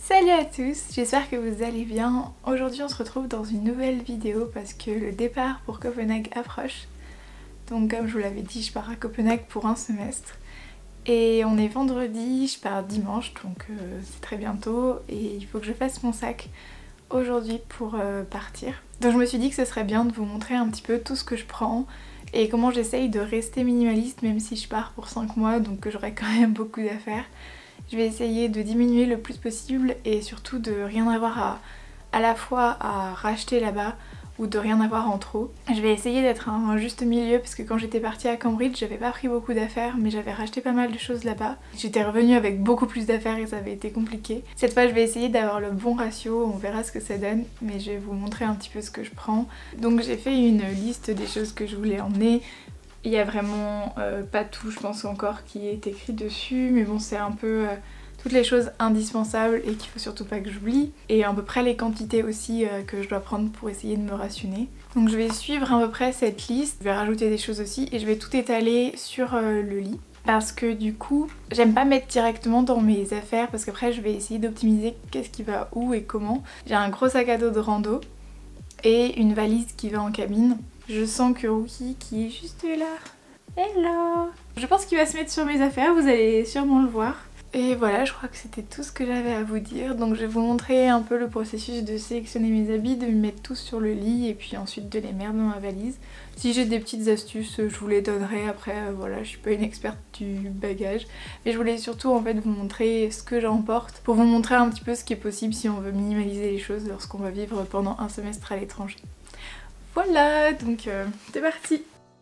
Salut à tous, j'espère que vous allez bien. Aujourd'hui on se retrouve dans une nouvelle vidéo parce que le départ pour Copenhague approche. Donc comme je vous l'avais dit, je pars à Copenhague pour un semestre. Et on est vendredi, je pars dimanche, donc c'est très bientôt. Et il faut que je fasse mon sac aujourd'hui pour partir. Donc je me suis dit que ce serait bien de vous montrer un petit peu tout ce que je prends et comment j'essaye de rester minimaliste même si je pars pour 5 mois, donc que j'aurai quand même beaucoup d'affaires. Je vais essayer de diminuer le plus possible et surtout de rien avoir à la fois à racheter là-bas ou de rien avoir en trop. Je vais essayer d'être un juste milieu parce que quand j'étais partie à Cambridge, j'avais pas pris beaucoup d'affaires mais j'avais racheté pas mal de choses là-bas. J'étais revenue avec beaucoup plus d'affaires et ça avait été compliqué. Cette fois je vais essayer d'avoir le bon ratio, on verra ce que ça donne, mais je vais vous montrer un petit peu ce que je prends. Donc j'ai fait une liste des choses que je voulais emmener. Il y a vraiment pas tout, je pense encore, qui est écrit dessus, mais bon, c'est un peu toutes les choses indispensables et qu'il faut surtout pas que j'oublie. Et à peu près les quantités aussi que je dois prendre pour essayer de me rationner. Donc je vais suivre à peu près cette liste, je vais rajouter des choses aussi et je vais tout étaler sur le lit. Parce que du coup, j'aime pas mettre directement dans mes affaires parce qu'après je vais essayer d'optimiser qu'est-ce qui va où et comment. J'ai un gros sac à dos de rando et une valise qui va en cabine. Je sens que Rookie qui est juste là. Hello! Je pense qu'il va se mettre sur mes affaires, vous allez sûrement le voir. Et voilà, je crois que c'était tout ce que j'avais à vous dire. Donc je vais vous montrer un peu le processus de sélectionner mes habits, de me mettre tous sur le lit et puis ensuite de les mettre dans ma valise. Si j'ai des petites astuces, je vous les donnerai après. Voilà, je suis pas une experte du bagage. Mais je voulais surtout en fait vous montrer ce que j'emporte pour vous montrer un petit peu ce qui est possible si on veut minimaliser les choses lorsqu'on va vivre pendant un semestre à l'étranger. Voilà, donc c'est parti!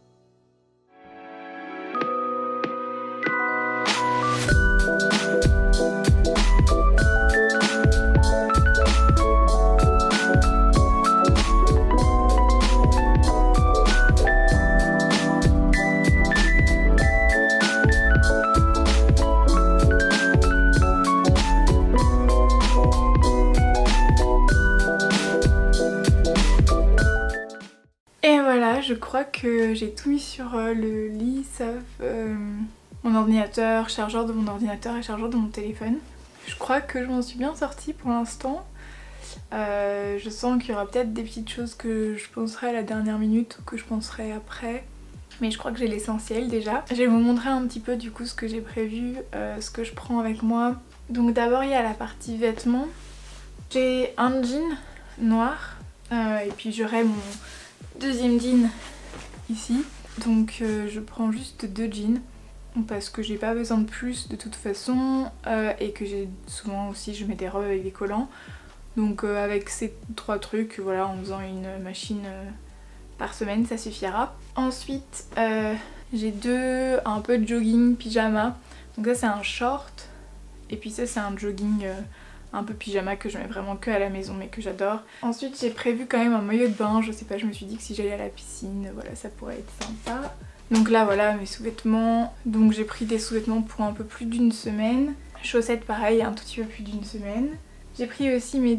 Je crois que j'ai tout mis sur le lit sauf mon ordinateur, chargeur de mon ordinateur et chargeur de mon téléphone. Je crois que je m'en suis bien sortie pour l'instant. Je sens qu'il y aura peut-être des petites choses que je penserai à la dernière minute ou que je penserai après. Mais je crois que j'ai l'essentiel déjà. Je vais vous montrer un petit peu du coup ce que j'ai prévu, ce que je prends avec moi. Donc d'abord il y a la partie vêtements. J'ai un jean noir et puis j'aurai mon deuxième jean ici, donc je prends juste 2 jeans parce que j'ai pas besoin de plus de toute façon et que j'ai souvent aussi je mets des robes avec des collants, donc avec ces 3 trucs, voilà, en faisant une machine par semaine ça suffira. Ensuite j'ai un peu de jogging pyjama, donc ça c'est un short et puis ça c'est un jogging un peu pyjama que je mets vraiment que à la maison mais que j'adore. Ensuite j'ai prévu quand même un maillot de bain, je sais pas, je me suis dit que si j'allais à la piscine, voilà, ça pourrait être sympa. Donc là voilà mes sous-vêtements, donc j'ai pris des sous-vêtements pour un peu plus d'une semaine. Chaussettes pareil, un tout petit peu plus d'une semaine. J'ai pris aussi mes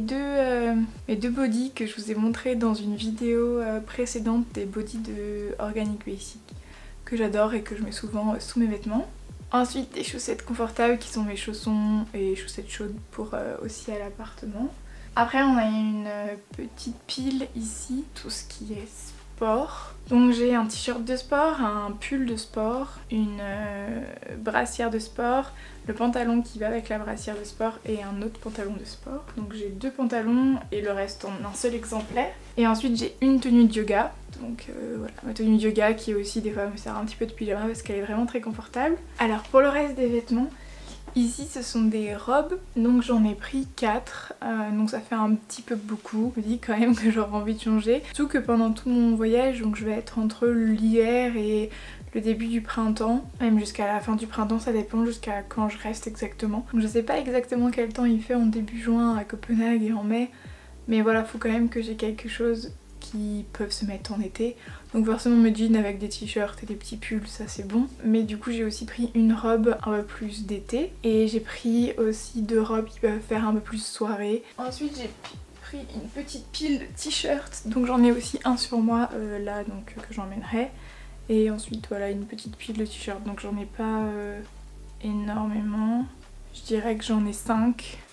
deux bodys que je vous ai montré dans une vidéo précédente, des bodys de Organic Basic que j'adore et que je mets souvent sous mes vêtements. Ensuite des chaussettes confortables qui sont mes chaussons et chaussettes chaudes pour aussi à l'appartement. Après on a une petite pile ici, tout ce qui est sport. Donc j'ai un t-shirt de sport, un pull de sport, une brassière de sport, le pantalon qui va avec la brassière de sport et un autre pantalon de sport. Donc j'ai 2 pantalons et le reste en un seul exemplaire. Et ensuite j'ai une tenue de yoga. Donc voilà, ma tenue de yoga qui aussi des fois me sert un petit peu de pyjama parce qu'elle est vraiment très confortable. Alors pour le reste des vêtements, ici ce sont des robes, donc j'en ai pris 4, donc ça fait un petit peu beaucoup. Je me dis quand même que j'aurais envie de changer. Surtout que pendant tout mon voyage, donc je vais être entre l'hiver et le début du printemps, même jusqu'à la fin du printemps, ça dépend jusqu'à quand je reste exactement. Donc je sais pas exactement quel temps il fait en début juin à Copenhague et en mai, mais voilà, faut quand même que j'ai quelque chose qui peuvent se mettre en été. Donc forcément mes jeans avec des t-shirts et des petits pulls, ça c'est bon. Mais du coup j'ai aussi pris une robe un peu plus d'été et j'ai pris aussi 2 robes qui peuvent faire un peu plus soirée. Ensuite j'ai pris une petite pile de t-shirts, donc j'en ai aussi un sur moi là, donc que j'emmènerai. Et ensuite voilà une petite pile de t-shirts, donc j'en ai pas énormément. Je dirais que j'en ai 5.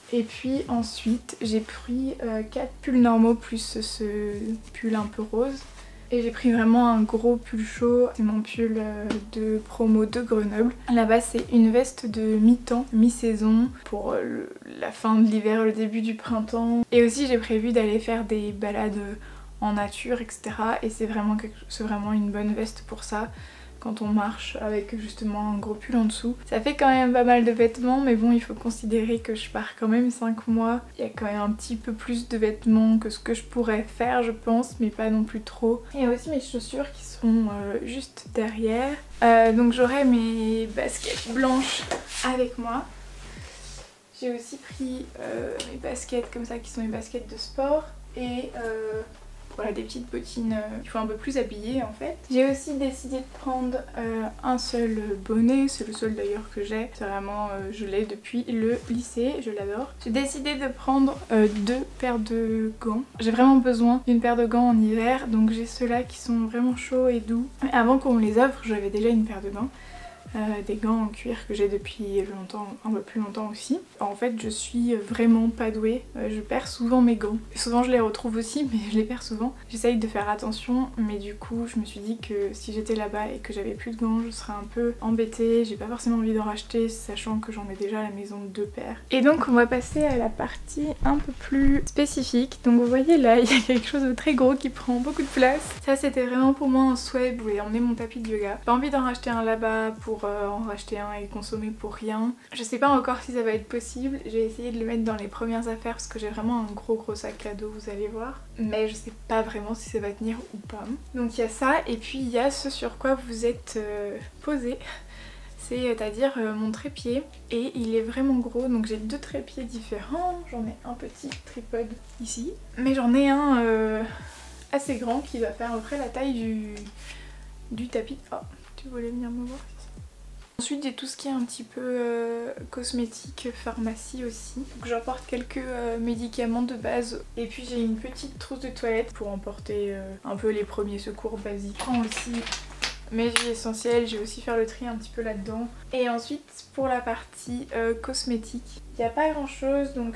Et puis ensuite j'ai pris 4 pulls normaux plus ce pull un peu rose. Et j'ai pris vraiment un gros pull chaud, c'est mon pull de promo de Grenoble. Là-bas c'est une veste de mi-temps, mi-saison pour la fin de l'hiver, le début du printemps. Et aussi j'ai prévu d'aller faire des balades en nature, etc. Et c'est vraiment une bonne veste pour ça. Quand on marche avec justement un gros pull en dessous. Ça fait quand même pas mal de vêtements, mais bon, il faut considérer que je pars quand même 5 mois. Il y a quand même un petit peu plus de vêtements que ce que je pourrais faire, je pense, mais pas non plus trop. Il y a aussi mes chaussures qui sont juste derrière. Donc j'aurai mes baskets blanches avec moi. J'ai aussi pris mes baskets comme ça qui sont mes baskets de sport et voilà, des petites bottines qui font un peu plus habillées en fait. J'ai aussi décidé de prendre un seul bonnet, c'est le seul d'ailleurs que j'ai. C'est vraiment, je l'ai depuis le lycée, je l'adore. J'ai décidé de prendre 2 paires de gants. J'ai vraiment besoin d'une paire de gants en hiver, donc j'ai ceux-là qui sont vraiment chauds et doux. Mais avant qu'on me les offre, j'avais déjà une paire de gants. Des gants en cuir que j'ai depuis longtemps, un peu plus longtemps aussi. En fait je suis vraiment pas douée, je perds souvent mes gants. Souvent je les retrouve aussi mais je les perds souvent. J'essaye de faire attention mais du coup je me suis dit que si j'étais là-bas et que j'avais plus de gants je serais un peu embêtée. J'ai pas forcément envie d'en racheter sachant que j'en ai déjà à la maison 2 paires. Et donc on va passer à la partie un peu plus spécifique. Donc vous voyez là il y a quelque chose de très gros qui prend beaucoup de place. Ça c'était vraiment pour moi un souhait, je voulais emmener mon tapis de yoga. J'ai pas envie d'en racheter un là-bas pour en racheter un et consommer pour rien. Je sais pas encore si ça va être possible, j'ai essayé de le mettre dans les premières affaires parce que j'ai vraiment un gros sac à dos, vous allez voir. Mais je sais pas vraiment si ça va tenir ou pas. Donc il y a ça et puis il y a ce sur quoi vous êtes posé. C'est-à-dire mon trépied et il est vraiment gros donc j'ai 2 trépieds différents. J'en ai un petit tripode ici mais j'en ai un assez grand qui va faire à peu près la taille du tapis. Oh, tu voulais venir me voir? Ensuite j'ai tout ce qui est un petit peu cosmétique, pharmacie aussi. Donc j'emporte quelques médicaments de base. Et puis j'ai une petite trousse de toilette pour emporter un peu les premiers secours basiques. Je prends aussi mes huiles essentielles, je vais aussi faire le tri un petit peu là-dedans. Et ensuite pour la partie cosmétique, il n'y a pas grand chose donc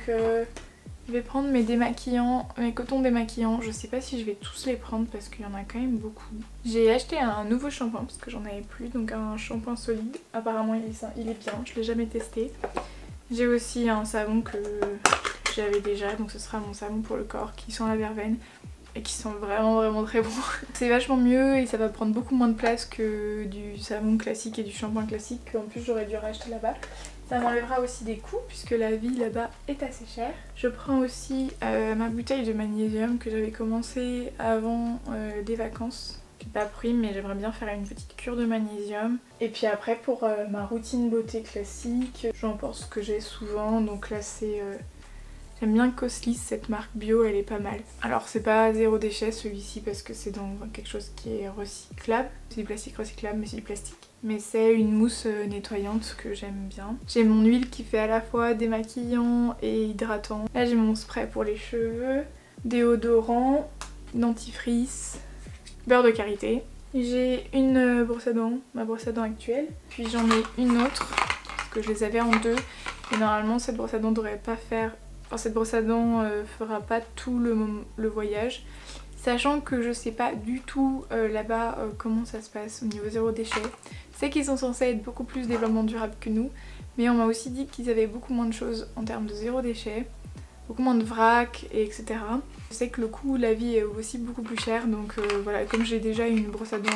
je vais prendre mes démaquillants, mes cotons démaquillants. Je sais pas si je vais tous les prendre parce qu'il y en a quand même beaucoup. J'ai acheté un nouveau shampoing parce que j'en avais plus, donc un shampoing solide. Apparemment il est bien, je l'ai jamais testé. J'ai aussi un savon que j'avais déjà, donc ce sera mon savon pour le corps qui sent la verveine et qui sent vraiment très bon. C'est vachement mieux et ça va prendre beaucoup moins de place que du savon classique et du shampoing classique qu'en plus j'aurais dû racheter là-bas. Ça m'enlèvera aussi des coûts puisque la vie là-bas est assez chère. Je prends aussi ma bouteille de magnésium que j'avais commencé avant des vacances. J'ai pas pris mais j'aimerais bien faire une petite cure de magnésium. Et puis après pour ma routine beauté classique, j'emporte ce que j'ai souvent. Donc là c'est... J'aime bien Coslis, cette marque bio, elle est pas mal. Alors c'est pas zéro déchet celui-ci parce que c'est dans quelque chose qui est recyclable. C'est du plastique recyclable mais c'est du plastique. Mais c'est une mousse nettoyante que j'aime bien. J'ai mon huile qui fait à la fois démaquillant et hydratant. Là j'ai mon spray pour les cheveux, déodorant, dentifrice, beurre de karité. J'ai une brosse à dents, ma brosse à dents actuelle. Puis j'en ai une autre parce que je les avais en 2. Et normalement cette brosse à dents devrait pas faire... Enfin, cette brosse à dents fera pas tout le voyage. Sachant que je sais pas du tout là-bas comment ça se passe au niveau zéro déchet. Je sais qu'ils sont censés être beaucoup plus développement durable que nous. Mais on m'a aussi dit qu'ils avaient beaucoup moins de choses en termes de zéro déchet. Beaucoup moins de vrac, et etc. Je sais que le coût de la vie est aussi beaucoup plus cher. Donc voilà, comme j'ai déjà une brosse à dents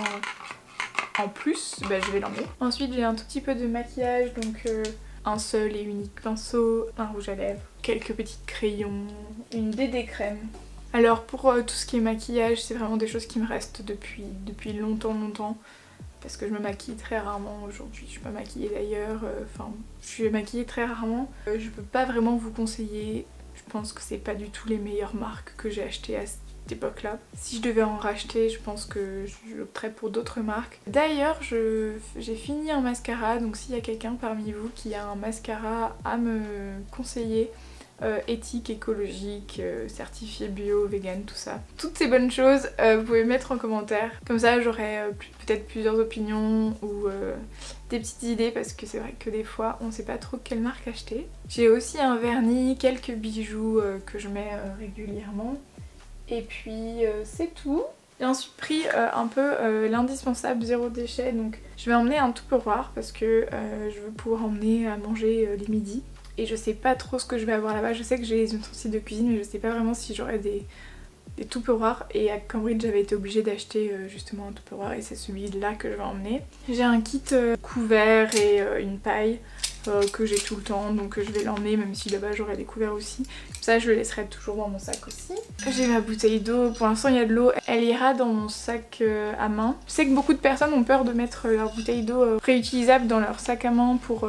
en plus, bah, je vais l'emmener. Ensuite j'ai un tout petit peu de maquillage. Donc un seul et unique pinceau, un rouge à lèvres, quelques petits crayons, une DD crème. Alors pour tout ce qui est maquillage, c'est vraiment des choses qui me restent depuis longtemps. Parce que je me maquille très rarement aujourd'hui, je peux maquiller d'ailleurs, enfin je suis maquillée très rarement. Je peux pas vraiment vous conseiller, je pense que c'est pas du tout les meilleures marques que j'ai achetées à cette époque là. Si je devais en racheter, je pense que j'opterais pour d'autres marques. D'ailleurs j'ai fini un mascara, donc s'il y a quelqu'un parmi vous qui a un mascara à me conseiller, éthique, écologique, certifié bio, vegan, tout ça. Toutes ces bonnes choses, vous pouvez mettre en commentaire. Comme ça j'aurai peut-être plusieurs opinions ou des petites idées parce que c'est vrai que des fois on sait pas trop quelle marque acheter. J'ai aussi un vernis, quelques bijoux que je mets régulièrement. Et puis c'est tout. J'ai ensuite pris un peu l'indispensable zéro déchet, donc je vais emmener un Tupperware parce que je veux pouvoir emmener à manger les midis. Et je sais pas trop ce que je vais avoir là-bas, je sais que j'ai les ustensiles de cuisine mais je sais pas vraiment si j'aurai des Tupperware, et à Cambridge j'avais été obligée d'acheter justement un Tupperware et c'est celui-là que je vais emmener. J'ai un kit couvert et une paille que j'ai tout le temps, donc je vais l'emmener même si là-bas j'aurai des couverts aussi. Ça je le laisserai toujours dans mon sac aussi. J'ai ma bouteille d'eau, pour l'instant il y a de l'eau, elle ira dans mon sac à main. Je sais que beaucoup de personnes ont peur de mettre leur bouteille d'eau réutilisable dans leur sac à main pour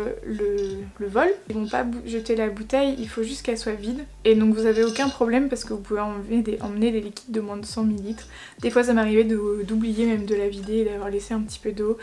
le vol. Ils vont pas jeter la bouteille, il faut juste qu'elle soit vide. Et donc vous avez aucun problème parce que vous pouvez emmener des liquides de moins de 100 ml. Des fois ça m'arrivait d'oublier même de la vider et d'avoir laissé un petit peu d'eau.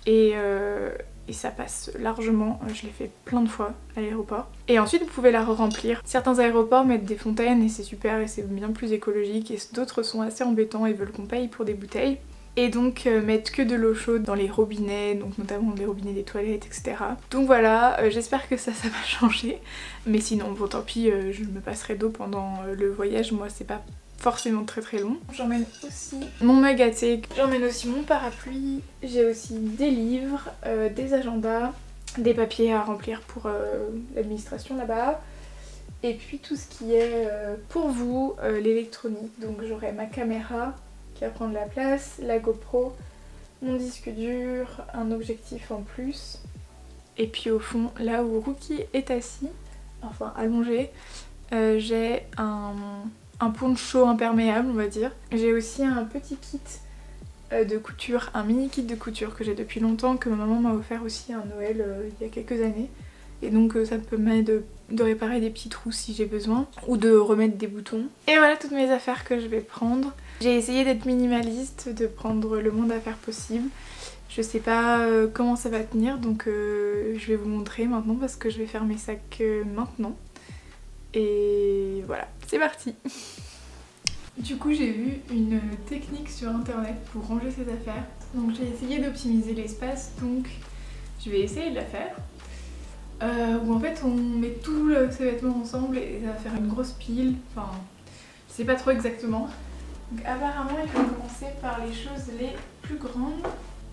Et ça passe largement, je l'ai fait plein de fois à l'aéroport. Et ensuite vous pouvez la remplir. Certains aéroports mettent des fontaines et c'est super et c'est bien plus écologique, et d'autres sont assez embêtants et veulent qu'on paye pour des bouteilles. Et donc mettre que de l'eau chaude dans les robinets, donc notamment les robinets des toilettes, etc. Donc voilà, j'espère que ça va changer. Mais sinon bon tant pis, je me passerai d'eau pendant le voyage, moi c'est pas forcément très long. J'emmène aussi mon mug à thé, j'emmène aussi mon parapluie, j'ai aussi des livres, des agendas, des papiers à remplir pour l'administration là-bas, et puis tout ce qui est pour vous, l'électronique. Donc j'aurai ma caméra qui va prendre la place, la GoPro, mon disque dur, un objectif en plus, et puis au fond là où Rookie est assis, enfin allongé, j'ai un poncho imperméable on va dire. J'ai aussi un petit kit de couture, un mini kit de couture que j'ai depuis longtemps, que ma maman m'a offert aussi à Noël il y a quelques années. Et donc ça me permet de réparer des petits trous si j'ai besoin, ou de remettre des boutons. Et voilà toutes mes affaires que je vais prendre. J'ai essayé d'être minimaliste, de prendre le moins d'affaires possible. Je sais pas comment ça va tenir, donc je vais vous montrer maintenant parce que je vais faire mes sacs maintenant. Et voilà, c'est parti. Du coup j'ai vu une technique sur internet pour ranger ses affaires. Donc j'ai essayé d'optimiser l'espace, donc je vais essayer de la faire. Où en fait on met tous ses vêtements ensemble et ça va faire une grosse pile. Enfin, je sais pas trop exactement. Donc apparemment il faut commencer par les choses les plus grandes.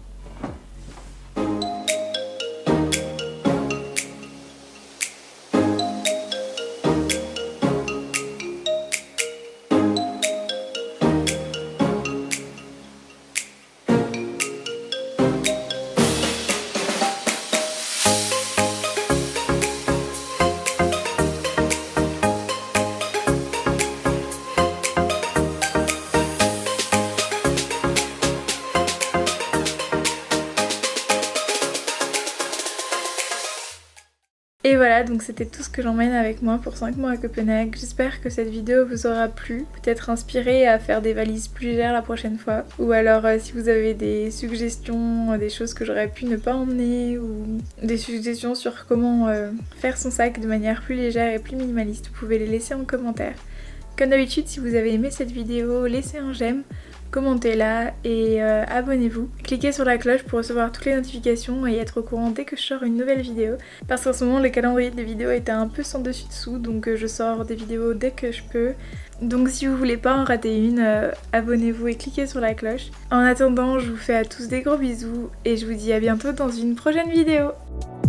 Et voilà, donc c'était tout ce que j'emmène avec moi pour 5 mois à Copenhague. J'espère que cette vidéo vous aura plu, peut-être inspiré à faire des valises plus légères la prochaine fois. Ou alors si vous avez des suggestions, des choses que j'aurais pu ne pas emmener, ou des suggestions sur comment faire son sac de manière plus légère et plus minimaliste, vous pouvez les laisser en commentaire. Comme d'habitude, si vous avez aimé cette vidéo, laissez un j'aime, commentez-la et abonnez-vous. Cliquez sur la cloche pour recevoir toutes les notifications et être au courant dès que je sors une nouvelle vidéo. Parce qu'en ce moment le calendrier des vidéos est un peu sans dessus dessous, donc je sors des vidéos dès que je peux. Donc si vous voulez pas en rater une, abonnez-vous et cliquez sur la cloche. En attendant, je vous fais à tous des gros bisous et je vous dis à bientôt dans une prochaine vidéo.